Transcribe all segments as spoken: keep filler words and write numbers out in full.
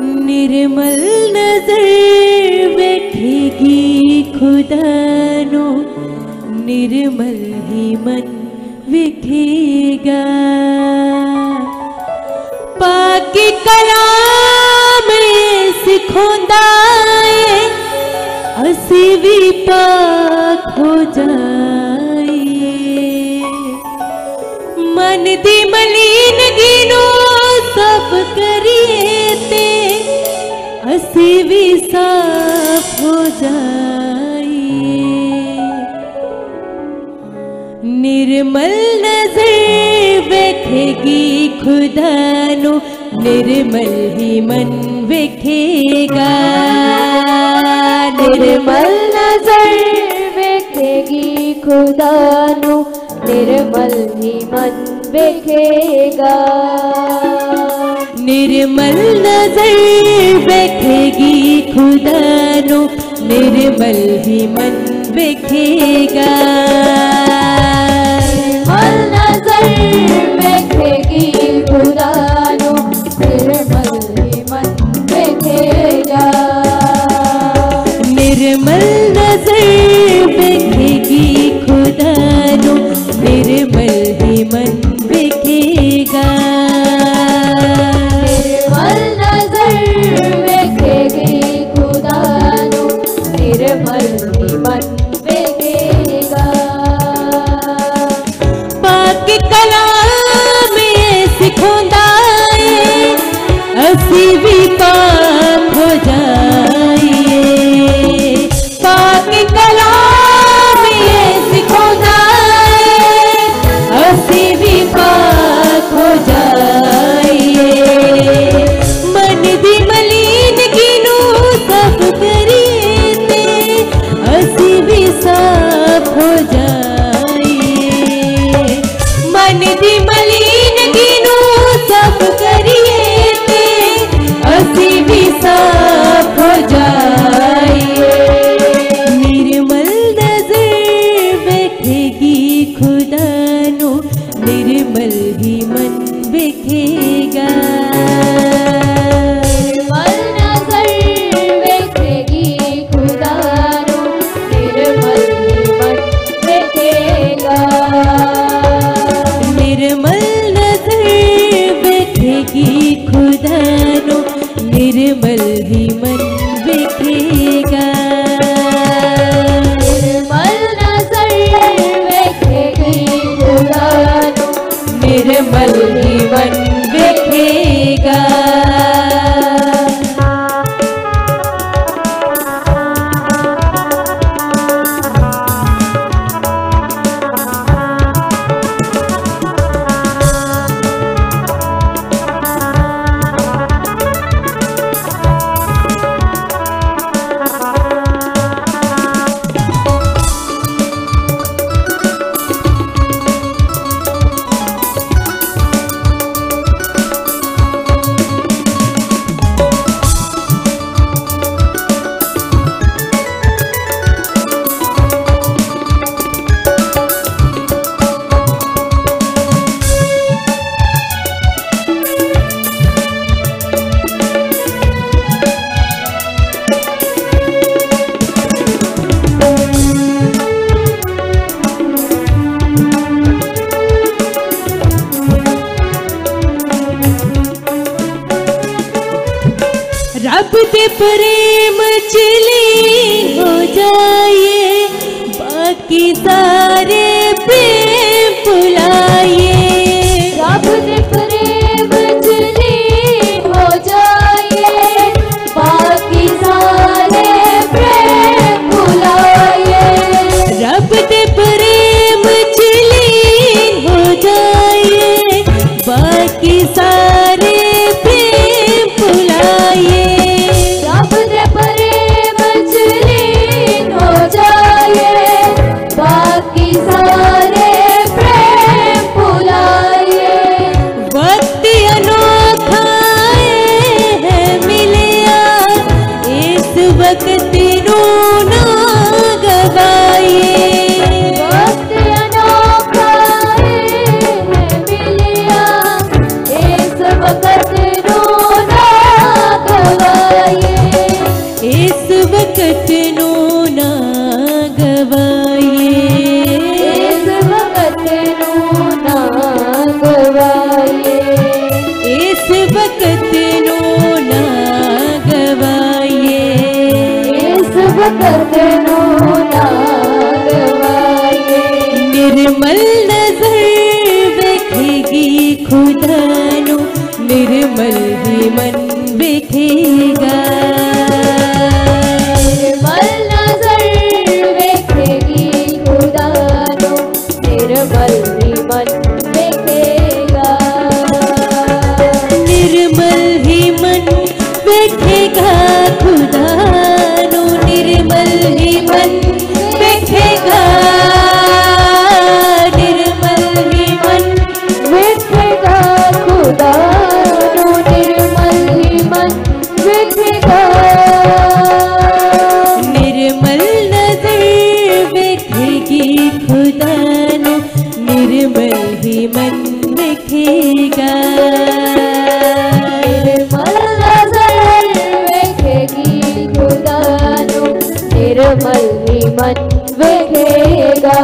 निर्मल नजर बैठेगी खुदानो, निर्मल ही मन विखेगा। पाकी कलाम सिखोंदा है, असी भी पाक हो जाइए। मन दी मलीनगी नू साफ करिए ते, असी भी साफ हो जाइए। निर्मल नजर वेखेगी खुदानो, निर्मल ही मन वेखेगा। निर्मल नजर वेखेगी खुदानो, निर्मल ही मन वेखेगा। निर्मल नजर वेखेगी खुदानो, निर्मल ही मन वेखेगा। निर्मल नजर वेखेगी खुदानो, निर्मल ही मन वेखेगा। निर्मल नजर वेखेगी खुदानो, निर्मल ही मन वेखेगा। निर्मल नजर वेखेगी खुदानो, निर्मल ही मन वेखेगा। पाक कलाम सिखोंदा है, असी भी पाक हो जाइए। पाक कलाम सिखोंदा है, असी भी पाक हो जाइए। मन दी मलीनगी नू साफ करिए ते, असी भी साफ हो जाइए। मन दी मलीनगी नू साफ करिए ते, असी भी साफ हो जाइए। निर्मल नजर बैठेगी खुदानो, निर्मल ही मन वेखेगा। निर्मल नजर वेखेगी खुदानो, निर्मल ही मन वेखेगा। निर्मल नजर बैठेगी खुदानो, निर्मल ही मन वेखेगा। निर्मल नजर वेखेगी खुदानो, निर्मल ही मन वेखेगा। रब दे प्रेम चली हो जाइए, बाकी सारे प्रेम भुलाइए। रब दे प्रेम चली हो जाइए, बाकी सारे प्रेम भुलाइए। रब दे प्रेम चली हो जाइए, बाकी सारे प्रेम भुलाइए। रब दे प्रेम चली हो जाइए, बाकी मन वेखेगा। निर्मल नजर वेखेगी खुदा नो, निर्मल ही मन वेखेगा। निर्मल ही मन वेखेगा खुदा नो, निर्मल ही मन वेखेगा। निर्मल ही मन वेखेगा खुदा नो, निर्मल ही मन वेखेगा। निर्मल नजर वेखेगी खुदा नो, निर्मल ही मन वेखेगा। निर्मल नजर वेखेगी खुदा नो, निर्मल ही मन वेखेगा।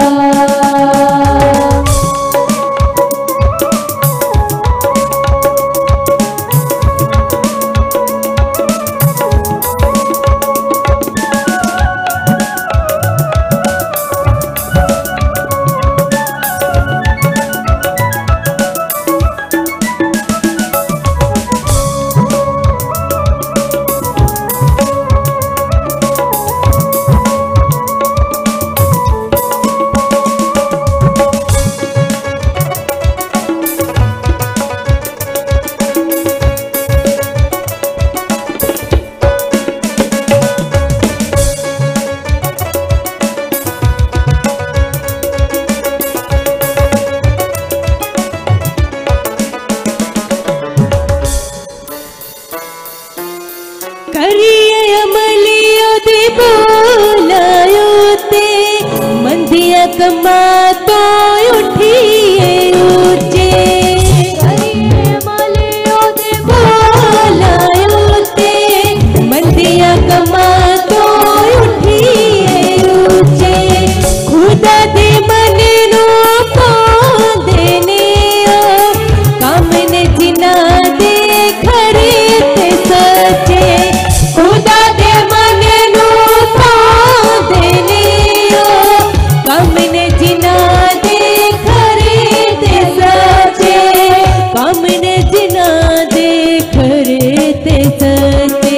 करिए अमलियो दे बोलायो ते, मंदिया कमा तो उठिए ऊंचे। करिए अमलियो दे बोलायो ते, मंदिया कमा तो उठिए ऊंचे। खुदा दे मन नो देने ओ, काम ने जिना दे खरे ते सचे। खुदा दे मन नो देने ओ, काम ने जिना दे खरे ते सचे। काम ने जिना दे खरे ते सचे।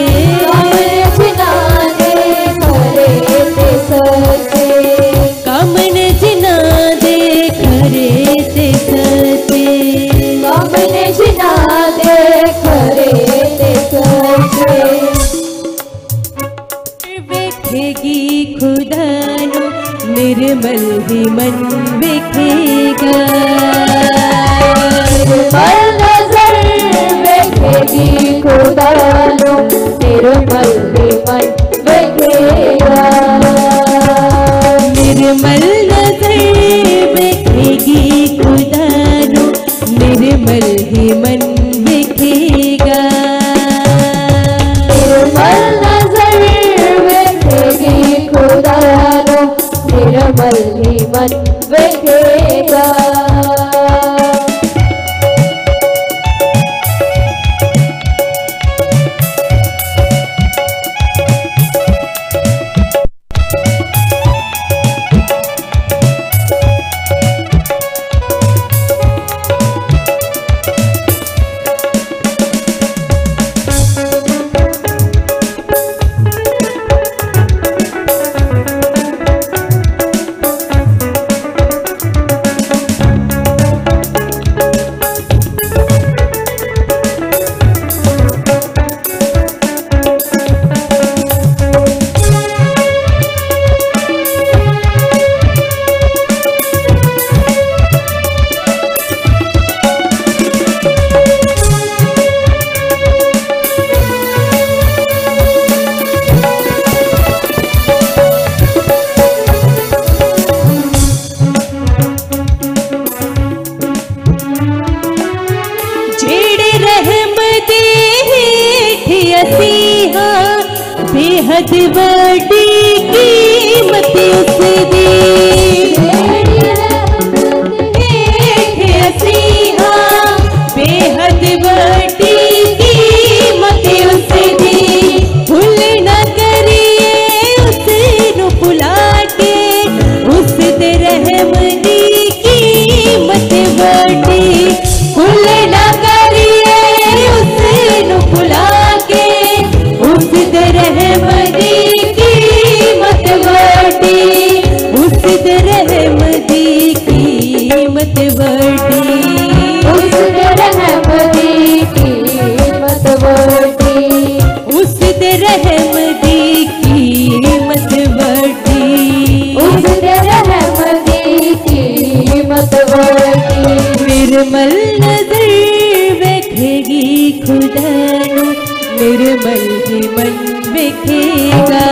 काम ने जिना दे खरे ते सचे। काम ने जिना दे खरे ते सचे। काम ने जिना दे खरे ते सचे। वेखेगी खुदा नो, निर्मल ही मन वेखेगा। निर्मल नजर वेखेगी खुदा नो, निर्मल ही मन वेखेगा। निर्मल नजर वेखेगी खुदा नो, निर्मल ही मन वेखेगा। निर्मल नजर वेखेगी खुदा नो, निर्मल ही मन वेखेगा। बेहद बड़ी कीमत उस दी हसीहा, बेहद बड़ी कीमत उस दी। भूल न करिए उस नु भुला के, उस दे रहम दी कीमत बड़ी। भूल न करिए उस निर्मल ही मन देखेगा।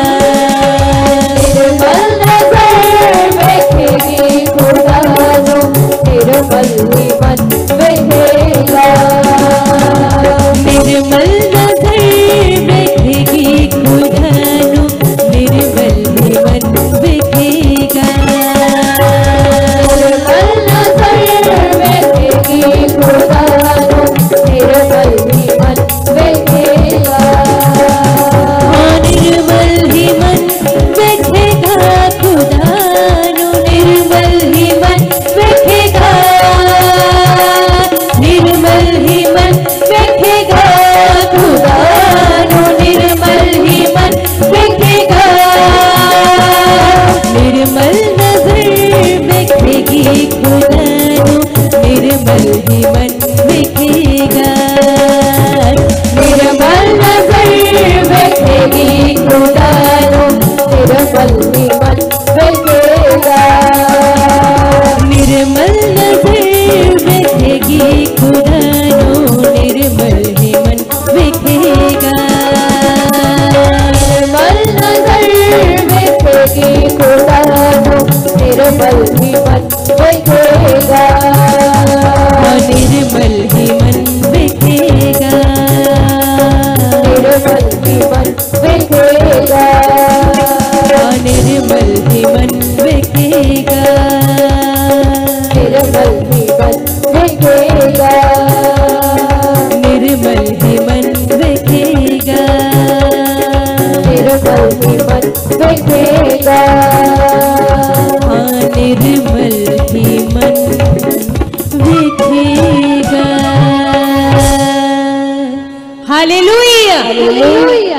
निर्मल नजर देखेगी खुदा नु निर्मल ही मन देखेगा। निर्मल नजर देखेगी खुदा नु निर्मल ही मन देखेगा। निर्मल नजर देखेगी खुदा नु निर्मल ही मन देखेगा। निर्मल ही मन देखेगा खुदा नु निर्मल ही मन देखेगा। निर्मल ही मन देखेगा खुदा नु निर्मल ही मन देखेगा। निर्मल नजर देखेगी खुदा नु निर्मल ही मन देखेगा। निर्मल नजर देखेगी खुदा नु निर्मल ही मन देखेगा। निर्मल नजर देखेगी खुदा नु निर्मल ही मन देखेगा। निर्मल नजर देखेगी खुदा नु निर्मल ही मन देखेगा। निर्मल ही मन देखेगा। निर्मल ही मन देखेगा। निर्मल ही मन देखेगा। निर्मल ही मन देखेगा। निर्मल ही मन देखेगा। निर्मल ही मन देखेगा। हाँ निर्मल ही मन देखेगा। हालेलुया। हालेलुया।